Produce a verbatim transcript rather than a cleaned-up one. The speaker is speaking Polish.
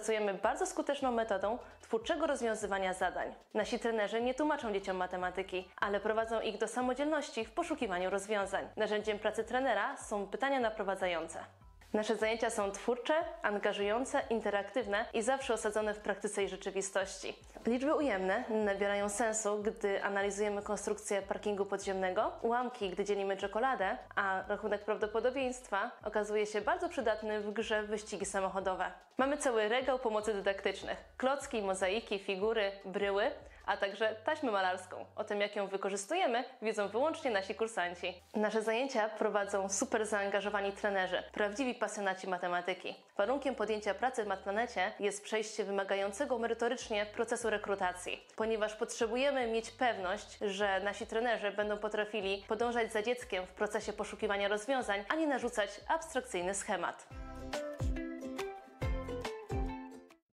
pracujemy bardzo skuteczną metodą twórczego rozwiązywania zadań. Nasi trenerzy nie tłumaczą dzieciom matematyki, ale prowadzą ich do samodzielności w poszukiwaniu rozwiązań. Narzędziem pracy trenera są pytania naprowadzające. Nasze zajęcia są twórcze, angażujące, interaktywne i zawsze osadzone w praktyce i rzeczywistości. Liczby ujemne nabierają sensu, gdy analizujemy konstrukcję parkingu podziemnego, ułamki, gdy dzielimy czekoladę, a rachunek prawdopodobieństwa okazuje się bardzo przydatny w grze wyścigi samochodowe. Mamy cały regał pomocy dydaktycznych, klocki, mozaiki, figury, bryły, a także taśmę malarską. O tym, jak ją wykorzystujemy, wiedzą wyłącznie nasi kursanci. Nasze zajęcia prowadzą super zaangażowani trenerzy, prawdziwi pasjonaci matematyki. Warunkiem podjęcia pracy w Matplanecie jest przejście wymagającego merytorycznie procesu rekrutacji, ponieważ potrzebujemy mieć pewność, że nasi trenerzy będą potrafili podążać za dzieckiem w procesie poszukiwania rozwiązań, a nie narzucać abstrakcyjny schemat.